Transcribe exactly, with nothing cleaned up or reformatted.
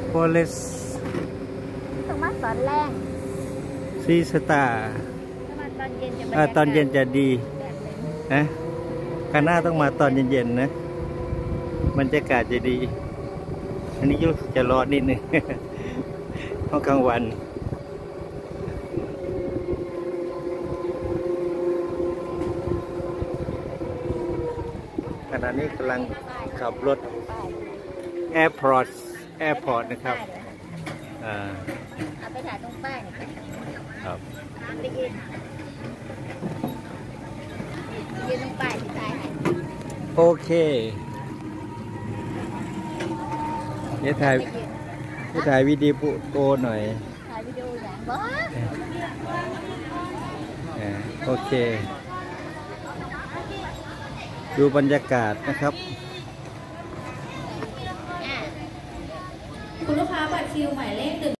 โพเลสต้องมาตอนแรกซีสตาร์ตอนเย็นจะตอนเย็นจะดีนะคณะต้องมาตอนเย็นๆนะบรรยากาศจะดีอันนี้ยุจะร้อนนิดนึงเพราะกลางวันขณะนี้กำลังขับรถแอร์พอร์ตแอร์พอร์ตนะครับอ่าเอาไปถ่ายตรงป้ายครับไปยืนยืนตรงป้ายที่ถ่ายให้โอเคเดี๋ยวถ่ายเดี๋ยวถ่ายวิดีโอหน่อยถ่ายวิดีโออย่างบ้าโอเคดูบรรยากาศนะครับคุณลูกค้าบัตรคิวหมายเลขหนึ่ง